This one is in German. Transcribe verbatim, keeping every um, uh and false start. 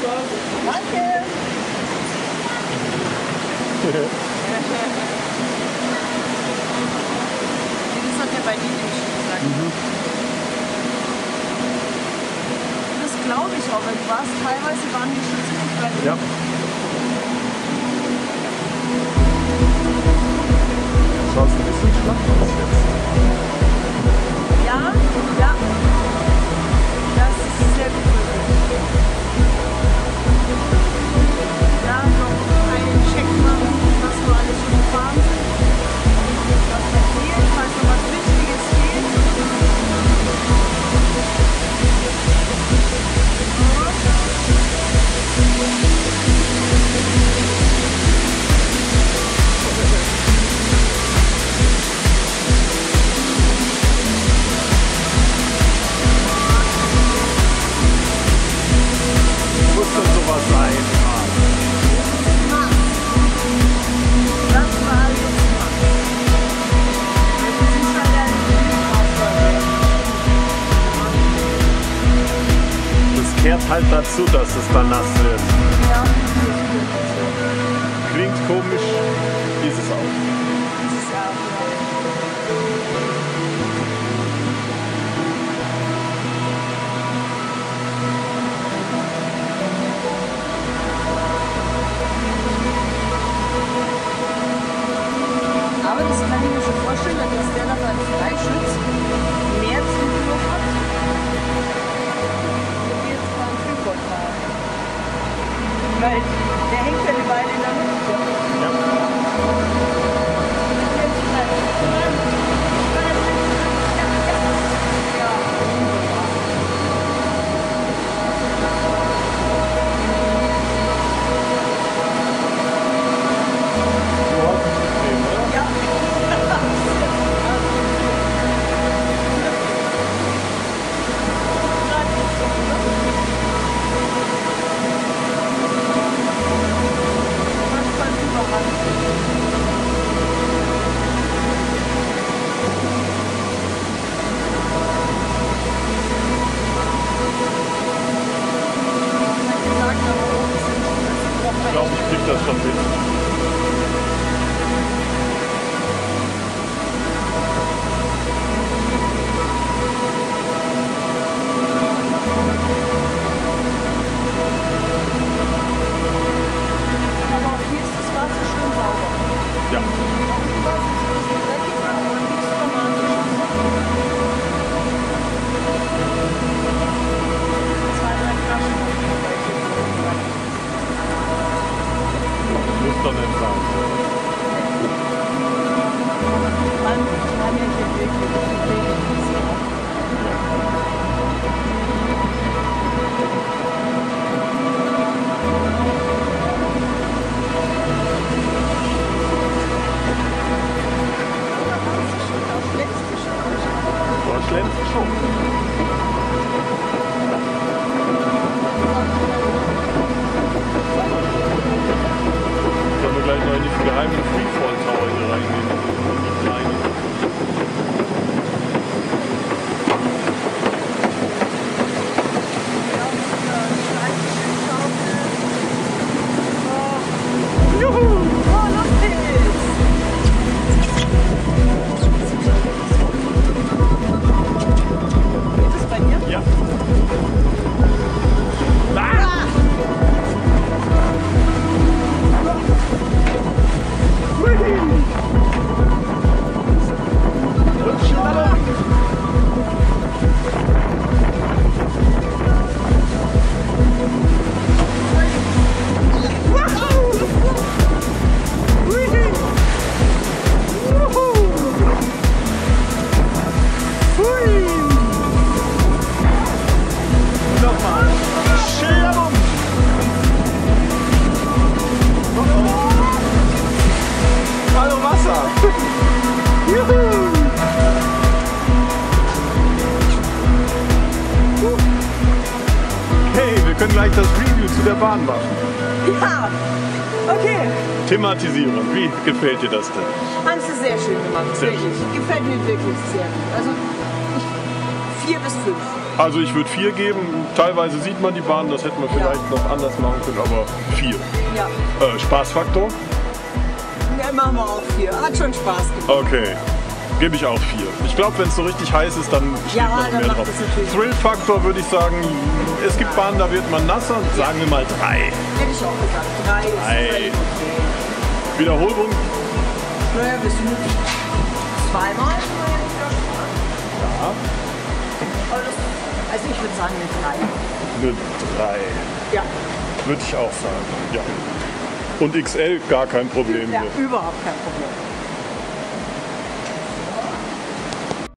Danke. Das hat ja bei dir nicht gesagt. Mhm. Das glaube ich auch, weil du warst teilweise waren die schon ziemlich weit. Ja. Schaut ein bisschen schlapp aus jetzt. Ja, ja. Das ist sehr gut möglich. Ja, noch einen Check machen, was wir alles schon gefahren sind. Was da fehlt, falls noch was Wichtiges fehlt. Muss doch sowas sein. Das war jetzt mal. Wir sind schon ja Das kehrt halt dazu, dass es dann nass wird. ja. Klingt komisch, ist es auch. Das ist ja aber das kann ich mir schon vorstellen, dass der dann beim Freischütz mehr Zugriff hat. Und jetzt beim Freeport fahren. Weil der hängt ja eine Weile in der Luft. Ich glaube, ich krieg das schon mit. Aber auch hier ist das Wasser schön sauber. Ja. Das Wasser ist ein bisschen dreckiger, aber nichts Dramatisches. Zwei, drei Flaschen. Muss doch nicht sein. Man kann ja hier wirklich Da schlämst du schon. Sollen wir gleich noch in die geheimen Freefall Tower hier reingehen? Die kleine. Juhu! Oh, lustig! Geht das bei dir? Ja. Ah! Und schneller. Nochmal. Schlabum. Hallo Wasser. Juhu. Hey, wir können gleich das Review zu der Bahn machen. Ja! Okay! Thematisieren. Wie gefällt dir das denn? Hast du sehr schön gemacht, Sehr wirklich. Gefällt mir wirklich sehr. Also ich, vier bis fünf. Also ich würde vier geben. Teilweise sieht man die Bahn, das hätte man vielleicht noch anders machen können, aber vier. Ja. Äh, Spaßfaktor? Ja, machen wir auch vier. Hat schon Spaß gemacht. Okay. Gebe ich auch vier. Ich glaube, wenn es so richtig heiß ist, dann steht Ja, noch dann mehr macht drauf. es natürlich- Thrill-Faktor würde ich sagen, es gibt Bahnen, da wird man nasser. Sagen wir mal drei. Hätte ich auch gesagt. Drei ist Drei. völlig okay. Wiederholung? Naja, bist du nicht zweimal? Ja. Also ich würde sagen eine drei. Eine drei. Ja. Würde ich auch sagen. Ja. Und X L gar kein Problem. Ja, hier. überhaupt kein Problem.